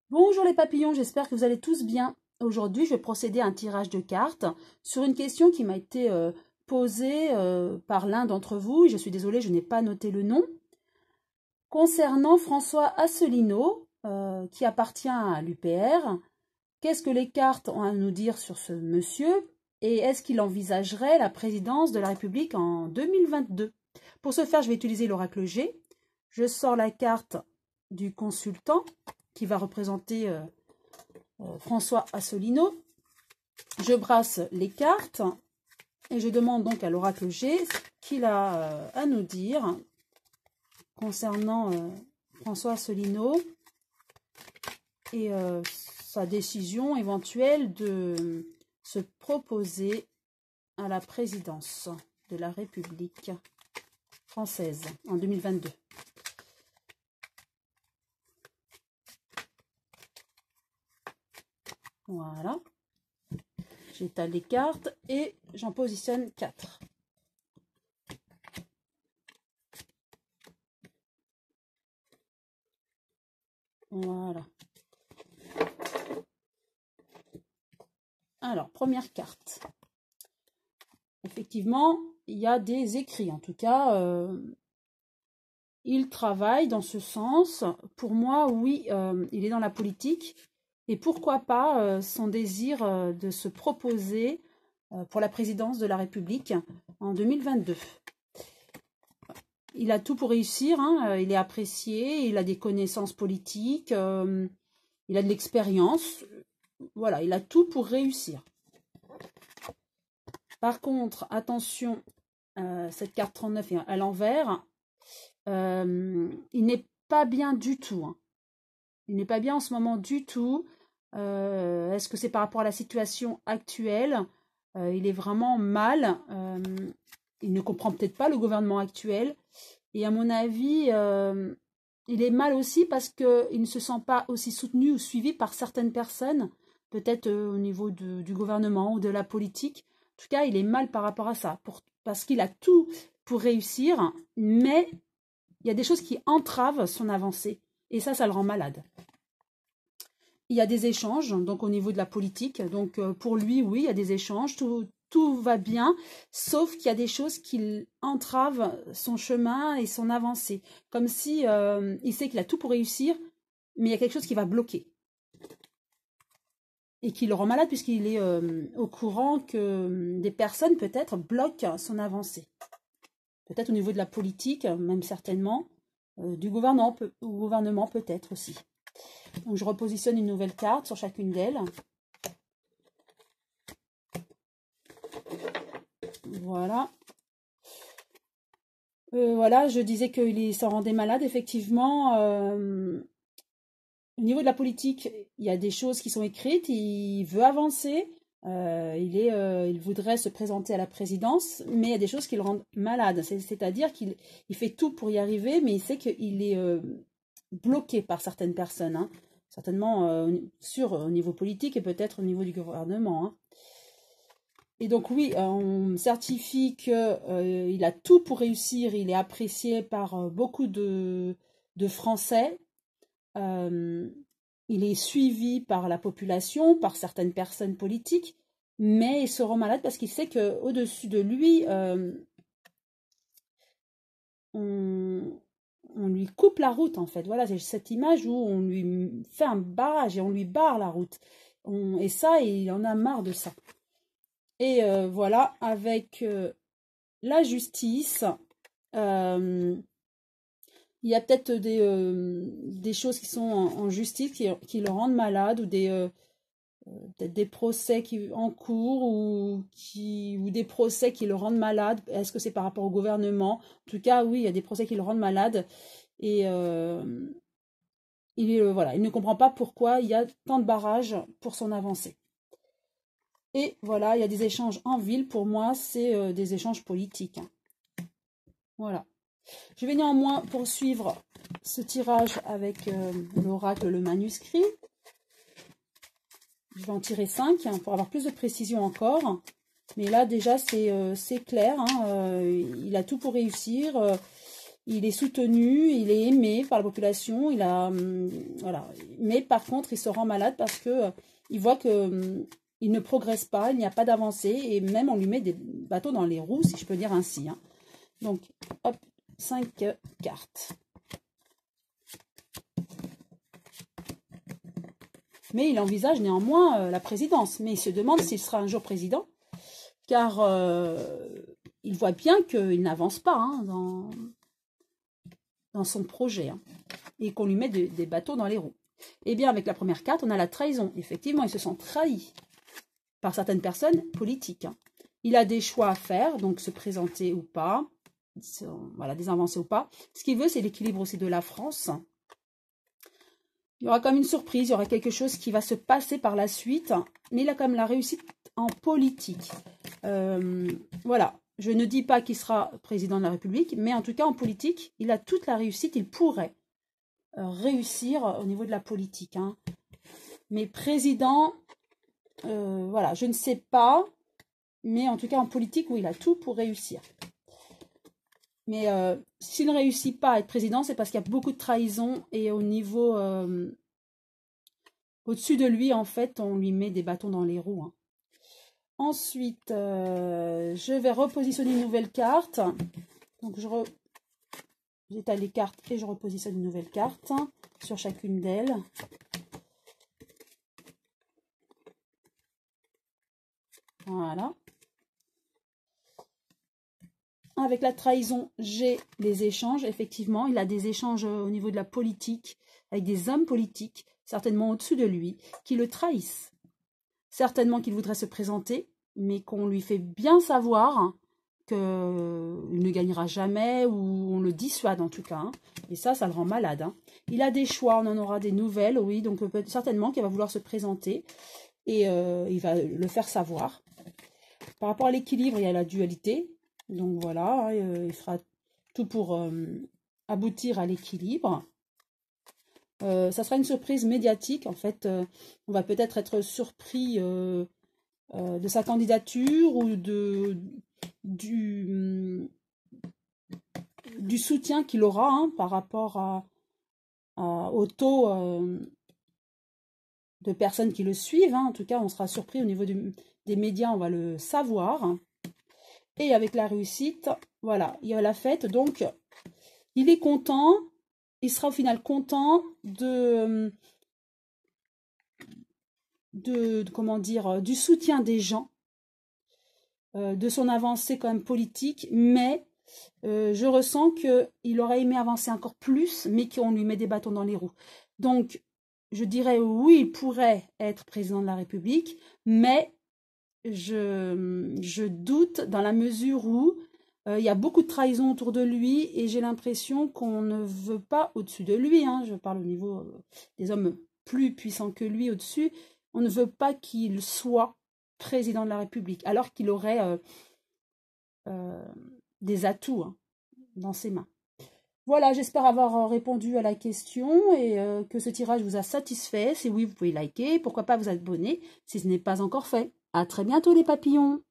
Bonjour les papillons, j'espère que vous allez tous bien. Aujourd'hui, je vais procéder à un tirage de cartes sur une question qui m'a été posée par l'un d'entre vous. Et je suis désolée, je n'ai pas noté le nom. Concernant François Asselineau, qui appartient à l'UPR, qu'est-ce que les cartes ont à nous dire sur ce monsieur? Et est-ce qu'il envisagerait la présidence de la République en 2022? Pour ce faire, je vais utiliser l'oracle G. Je sors la carte du consultant qui va représenter François Asselineau. Je brasse les cartes et je demande donc à l'oracle G ce qu'il a à nous dire concernant François Asselineau et sa décision éventuelle de se proposer à la présidence de la République française en 2022. Voilà. J'étale les cartes et j'en positionne 4. Voilà. Alors, première carte. Effectivement, il y a des écrits. En tout cas, il travaille dans ce sens. Pour moi, oui, il est dans la politique. Et pourquoi pas son désir de se proposer pour la présidence de la République en 2022. Il a tout pour réussir, hein, il est apprécié, il a des connaissances politiques, il a de l'expérience. Voilà, il a tout pour réussir. Par contre, attention, cette carte 39 est à l'envers. Il n'est pas bien du tout. Hein. Il n'est pas bien en ce moment du tout. Est-ce que c'est par rapport à la situation actuelle? Il est vraiment mal. Il ne comprend peut-être pas le gouvernement actuel. Et à mon avis, il est mal aussi parce qu'il ne se sent pas aussi soutenu ou suivi par certaines personnes, peut-être au niveau du gouvernement ou de la politique. En tout cas, il est mal par rapport à ça, parce qu'il a tout pour réussir, mais il y a des choses qui entravent son avancée. Et ça le rend malade. Il y a des échanges, donc au niveau de la politique. Donc pour lui, oui, il y a des échanges, tout va bien, sauf qu'il y a des choses qui entravent son chemin et son avancée. Comme si il sait qu'il a tout pour réussir, mais il y a quelque chose qui va bloquer. Et qui le rend malade puisqu'il est au courant que des personnes peut-être bloquent son avancée. Peut-être au niveau de la politique, même certainement, du gouvernement peut-être aussi. Donc je repositionne une nouvelle carte sur chacune d'elles. Voilà. Voilà, je disais qu'il s'en rendait malade, effectivement. Au niveau de la politique, il y a des choses qui sont écrites, il veut avancer, il voudrait se présenter à la présidence, mais il y a des choses qui le rendent malade. C'est-à-dire qu'il fait tout pour y arriver, mais il sait qu'il est bloqué par certaines personnes, hein. Certainement au niveau politique et peut-être au niveau du gouvernement. Hein. Et donc oui, on certifie qu'il a tout pour réussir, il est apprécié par beaucoup de Français. Il est suivi par la population, par certaines personnes politiques, mais il se rend malade parce qu'il sait qu'au-dessus de lui, on lui coupe la route en fait. Voilà, c'est cette image où on lui fait un barrage et on lui barre la route. Et ça, il en a marre de ça. Et voilà, avec la justice, il y a peut-être des choses qui sont en justice qui le rendent malade, ou peut-être des procès en cours, ou des procès qui le rendent malade. Est-ce que c'est par rapport au gouvernement? En tout cas, oui, il y a des procès qui le rendent malade. Et voilà, il ne comprend pas pourquoi il y a tant de barrages pour son avancée. Et voilà, il y a des échanges en ville. Pour moi, c'est des échanges politiques. Hein. Voilà. Je vais néanmoins poursuivre ce tirage avec l'oracle, le manuscrit. Je vais en tirer 5 hein, pour avoir plus de précision encore. Mais là, déjà, c'est clair. Hein, il a tout pour réussir. il est soutenu, il est aimé par la population, voilà. Mais par contre, il se rend malade parce que il voit que il ne progresse pas, il n'y a pas d'avancée, et même on lui met des bâtons dans les roues, si je peux dire ainsi. Hein. Donc, hop, 5 cartes. Mais il envisage néanmoins la présidence. Mais il se demande s'il sera un jour président, car il voit bien qu'il n'avance pas hein, dans son projet, hein, et qu'on lui met des bâtons dans les roues. Eh bien, avec la première carte, on a la trahison. Effectivement, il se sent trahi par certaines personnes politiques. Hein. Il a des choix à faire, donc se présenter ou pas, voilà, désavancer ou pas. Ce qu'il veut, c'est l'équilibre aussi de la France. Il y aura comme une surprise, il y aura quelque chose qui va se passer par la suite, mais il a quand même la réussite en politique. Voilà, je ne dis pas qu'il sera président de la République, mais en tout cas en politique, il a toute la réussite, il pourrait réussir au niveau de la politique. Hein. Mais président, voilà, je ne sais pas, mais en tout cas en politique, oui, il a tout pour réussir. Mais s'il ne réussit pas à être président, c'est parce qu'il y a beaucoup de trahison et au niveau, au-dessus de lui, en fait, on lui met des bâtons dans les roues. Hein. Ensuite, je vais repositionner une nouvelle carte. Donc, j'étale les cartes et je repositionne une nouvelle carte sur chacune d'elles. Voilà. Avec la trahison, j'ai les échanges. Effectivement, il a des échanges au niveau de la politique, avec des hommes politiques, certainement au-dessus de lui, qui le trahissent. Certainement qu'il voudrait se présenter, mais qu'on lui fait bien savoir qu'il ne gagnera jamais, ou on le dissuade en tout cas. Hein. Et ça le rend malade. Hein. Il a des choix, on en aura des nouvelles, oui, donc certainement qu'il va vouloir se présenter, et il va le faire savoir. Par rapport à l'équilibre, il y a la dualité. Donc voilà, il fera tout pour aboutir à l'équilibre. Ça sera une surprise médiatique. En fait, on va peut-être être surpris de sa candidature ou du soutien qu'il aura hein, par rapport au taux de personnes qui le suivent. Hein. En tout cas, on sera surpris au niveau des médias, on va le savoir. Et avec la réussite, voilà, il y a la fête. Donc, il est content. Il sera au final content comment dire, du soutien des gens, de son avancée quand même politique. Mais je ressens qu'il aurait aimé avancer encore plus, mais qu'on lui met des bâtons dans les roues. Donc, je dirais oui, il pourrait être président de la République, mais je doute dans la mesure où il y a beaucoup de trahison autour de lui et j'ai l'impression qu'on ne veut pas au-dessus de lui, hein, je parle au niveau des hommes plus puissants que lui au-dessus, on ne veut pas qu'il soit président de la République alors qu'il aurait des atouts hein, dans ses mains. Voilà, j'espère avoir répondu à la question et que ce tirage vous a satisfait. Si oui, vous pouvez liker, pourquoi pas vous abonner si ce n'est pas encore fait. À très bientôt les papillons!